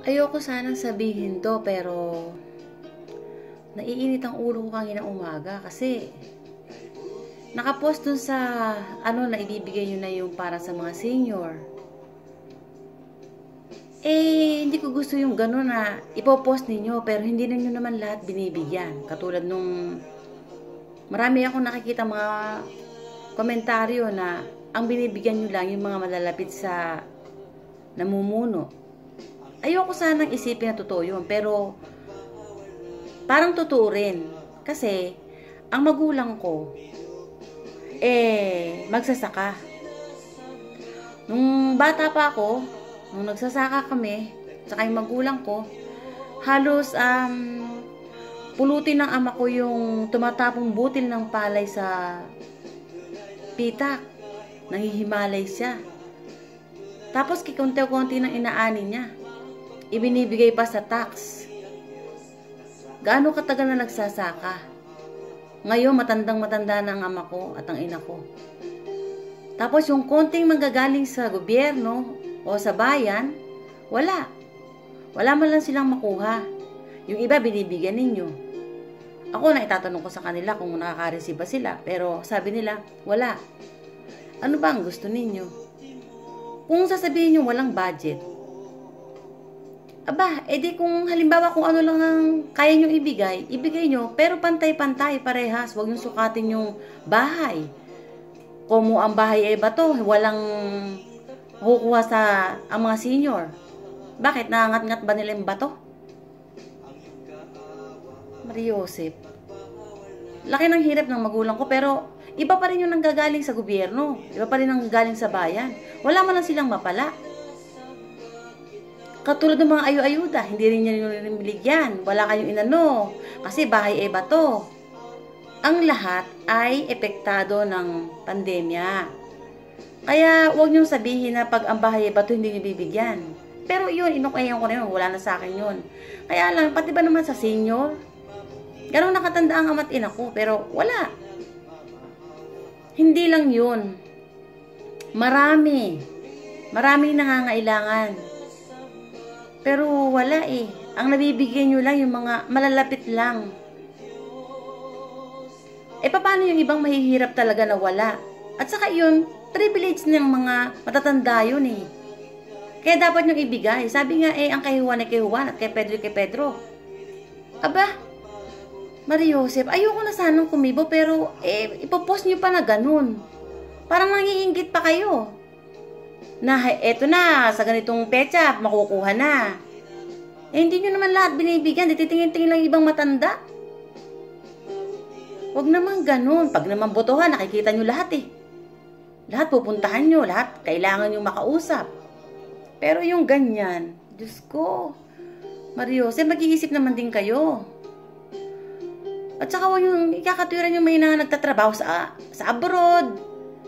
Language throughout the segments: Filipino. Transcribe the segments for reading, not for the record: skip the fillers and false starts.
Ayoko sanang sabihin 'to, pero naiinit ang ulo ko kaninang umaga kasi naka-post dun sa na ibibigay niyo na yung para sa mga senior. Hindi ko gusto yung gano'n na ipo-post ninyo pero hindi ninyo naman lahat binibigyan. Katulad nung marami akong nakikitang mga komentaryo na ang binibigyan niyo lang yung mga malalapit sa namumuno. Ayoko sanang isipin na totoo yun, pero parang totoo rin. Kasi, ang magulang ko, magsasaka. Nung bata pa ako, nung nagsasaka kami, saka yung magulang ko, halos pulutin ng ama ko yung tumatapong butil ng palay sa pitak. Nanghihimalay siya. Tapos kikonti-konti ng inaani niya. Ibinibigay pa sa tax. Gaano katagal na nagsasaka? Ngayon, matandang-matanda na ang ama ko at ang ina ko. Tapos yung konting manggagaling sa gobyerno o sa bayan, wala. Wala man lang silang makuha. Yung iba, binibigyan ninyo. Ako na itatanong ko sa kanila kung nakaka-receive ba sila. Pero sabi nila, wala. Ano ba ang gusto ninyo? Kung sasabihin nyo walang budget, edi kung halimbawa kung ano lang ang kaya nyo ibigay nyo, pero pantay-pantay, parehas. Huwag nyo sukatin yung bahay. Kung ang bahay ay bato, walang kukuha sa ang mga senior. Bakit? Nangangat-ngat ba nila yung bato? Mariosep. Laki ng hirap ng magulang ko, pero iba pa rin yung nanggagaling sa gobyerno. Iba pa rin ang nanggagaling sa bayan. Wala man lang silang mapala. Katulad ng mga ayu-ayuda, hindi rin nyo niligyan. Wala kayong inano. Kasi bahay ay bato. Ang lahat ay epektado ng pandemya. Kaya huwag nyo sabihin na pag ang bahay ay bato, hindi nyo bibigyan. Pero yun, inukayan ko na yun. Wala na sa akin yun. Kaya lang, pati ba naman sa senior? Ganun nakatanda ang ama't ina ko. Pero wala. Hindi lang yun. Marami. Maraming nangangailangan. Pero wala eh. Ang nabibigyan nyo lang yung mga malalapit lang. Paano yung ibang mahihirap talaga na wala? At saka yun, privilege ng mga matatanda yun eh. Kaya dapat nyo ibigay. Sabi nga ang kay Juan ay kay Juan at kay Pedro. Mariosep, ayoko na sanang kumibo pero ipopost nyo pa na ganun. Parang nangiinggit pa kayo. Na eto na, sa ganitong petsa, makukuha na. Hindi nyo naman lahat binibigyan, titingin-tingin lang ibang matanda. Huwag naman ganun. Pag naman botohan, nakikita nyo lahat eh. Lahat pupuntahan nyo, lahat kailangan nyo makausap. Pero yung ganyan, Diyos ko, Mariosep, mag-iisip naman din kayo. At saka huwag yung ikakatwiran yung may nagtatrabaho sa abroad.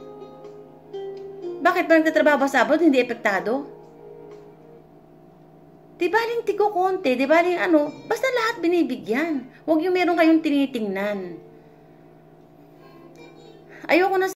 Bakit ba nagtatrabaho sa abroad, hindi epektado? Di baling tigo konti, di baling basta lahat binibigyan. Huwag yung meron kayong tinitingnan. Ayoko na